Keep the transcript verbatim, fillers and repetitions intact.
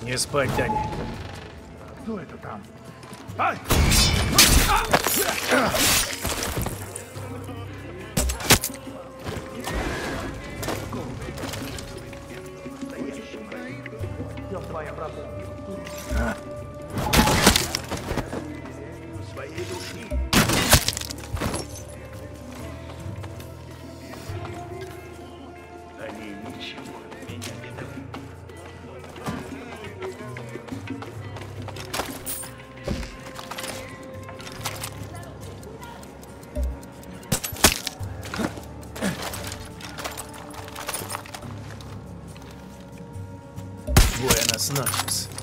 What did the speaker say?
Не спать, Дани. Кто это там? Ай! Все твоя правда. Своей души. Они ничего от меня не дают. Буэнос ночес.